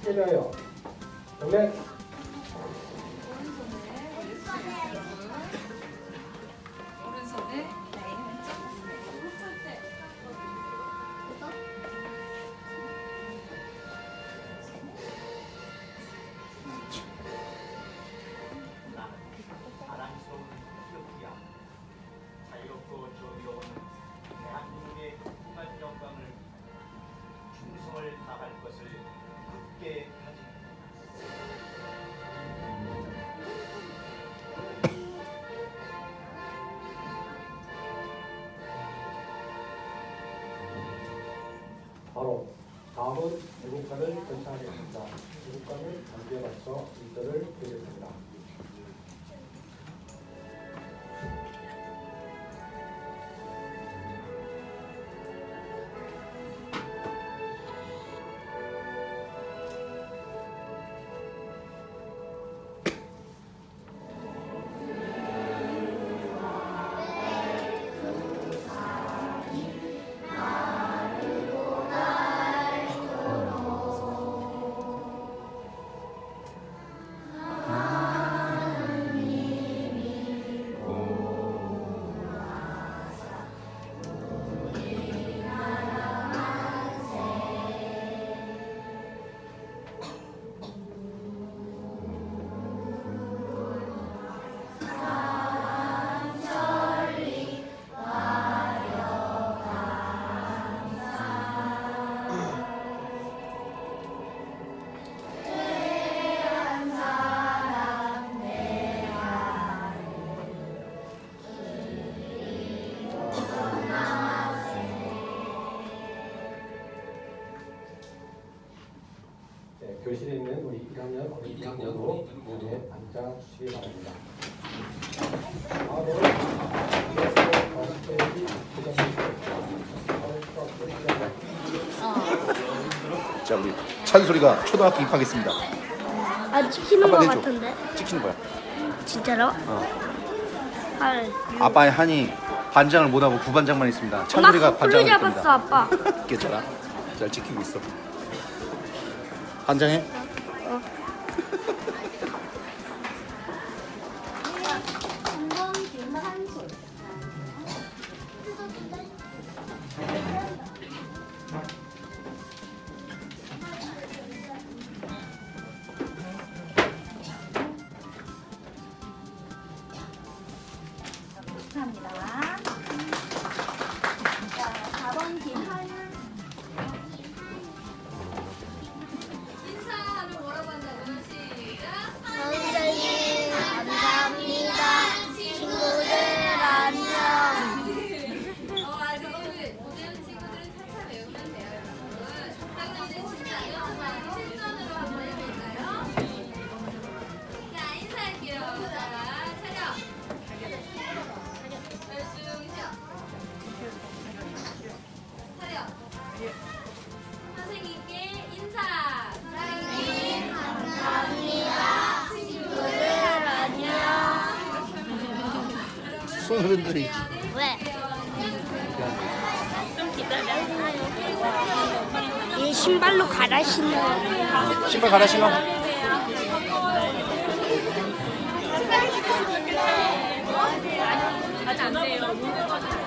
예배하여 경례. 바로 다음은 애국가를 전차하겠습니다. 애국가를 단계에 맞춰 일절을 드리겠습니다. 교실에 있는 우리 1학년 어린이들 모두 앉아 주시기 바랍니다. 자, 우리 찬솔이가 초등학교 입학했습니다. 아, 찍히는 거 같은데? 찍히는 거야. 진짜로? 아빠의 한이 반장을 못하고 부반장만 있습니다. 찬솔이가 반장을 할 겁니다. 잡았어, 아빠. 괜찮아. 잘 찍히고 있어. 반장해? 감사합니다. 자, 4번 김하윤. 인사를 뭐라고 한다고요? 시작! 선생님, 감사합니다. 친구들, 안녕. 맞아. 오늘 친구들은 차차 외우면 돼요, 여러분. 그럼 이제 진짜 이어서 실전으로 한번 해볼까요? 자, 인사할게요. 자, 차렷! 차렷! 선생님께 인사! 선생님, 감사합니다. 친구들, 안녕. 손 흔들이. 왜? 좀 기다려. 이 신발로 갈아 신어. 신발 갈아 신어. 아직 안 돼요.